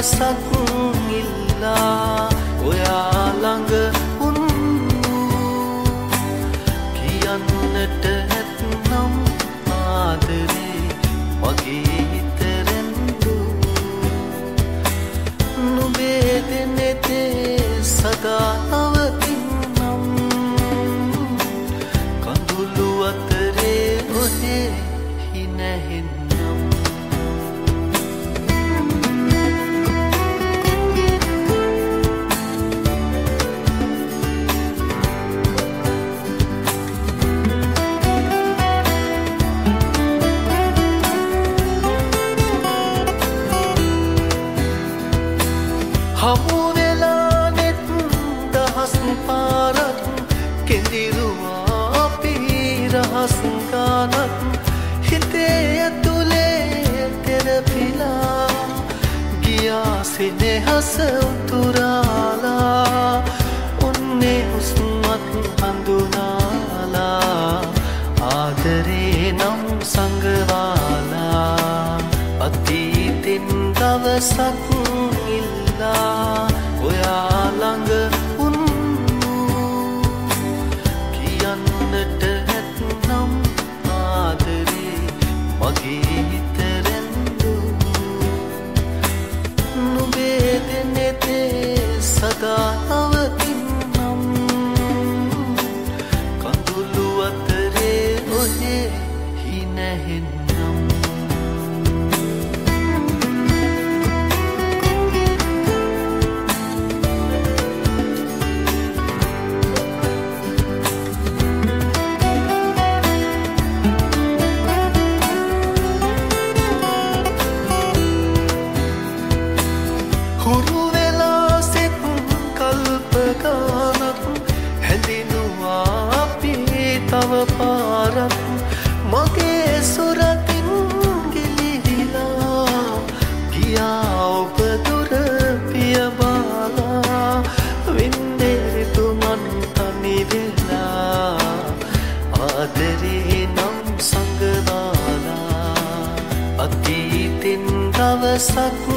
දවසක් ඉල්ලා ඔයා ළඟ කියන්නට ඇත්නම් ආදරේ මගේ හිතරෙන්දු නුඹේ දෙනෙතේ සදා අවතින්නම් කඳුළු අතරේ ඔහේ හිනැහෙන්නම් හමු වෙලා නෙත් දහස් පාරක් කෙඳිරුවා අපි රහස් ගානක් හිතේ ඇතුලේ තෙරපිලා ගියා සෙනෙහස උතුරාලා ඔන්නේ හුස්මක් හඳුනාලා ආදරේ නම් සංගවාලා අතීතින් දවසක් ඔයා ළඟ කියන්නට ඇත්නම් ආදරේ මගේ හිතරෙන්දු නුඹේ දෙනෙතේ සදා අවතින්නම් කඳුළු අතරේ ඔහේ හිනැහෙන්නම් හුරු වෙලා සිත් කල්ප ගානක් හැඳිනුවා අපි තව පාරක් මගේ සුරතින් ගිලිහිලා ගියා ඔබ දුර පියබාලා වින්දේ තුමන් තනි වෙලා ආදරේ නම් සංගවාලා අතීතින් දවසක්